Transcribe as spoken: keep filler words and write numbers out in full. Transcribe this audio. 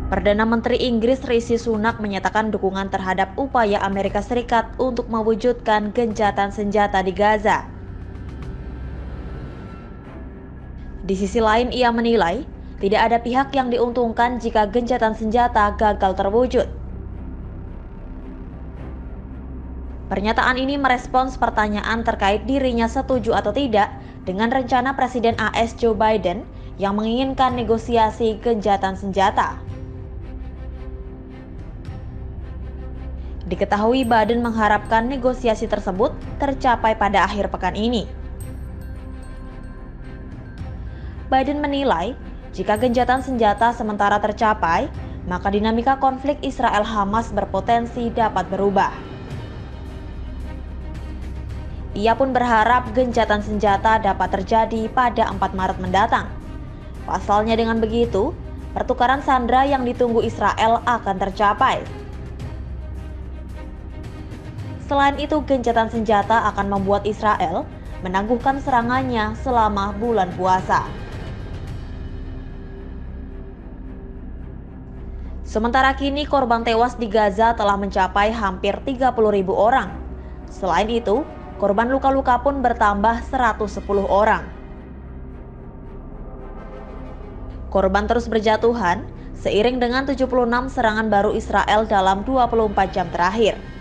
Perdana Menteri Inggris Rishi Sunak menyatakan dukungan terhadap upaya Amerika Serikat untuk mewujudkan gencatan senjata di Gaza. Di sisi lain, ia menilai tidak ada pihak yang diuntungkan jika gencatan senjata gagal terwujud. Pernyataan ini merespons pertanyaan terkait dirinya setuju atau tidak dengan rencana Presiden A S Joe Biden yang menginginkan negosiasi gencatan senjata. Diketahui Biden mengharapkan negosiasi tersebut tercapai pada akhir pekan ini. Biden menilai, jika gencatan senjata sementara tercapai, maka dinamika konflik Israel-Hamas berpotensi dapat berubah. Ia pun berharap gencatan senjata dapat terjadi pada empat Maret mendatang. Pasalnya dengan begitu, pertukaran sandera yang ditunggu Israel akan tercapai. Selain itu, gencatan senjata akan membuat Israel menangguhkan serangannya selama bulan puasa. Sementara kini korban tewas di Gaza telah mencapai hampir tiga puluh ribu orang. Selain itu, korban luka-luka pun bertambah seratus sepuluh orang. Korban terus berjatuhan seiring dengan tujuh puluh enam serangan baru Israel dalam dua puluh empat jam terakhir.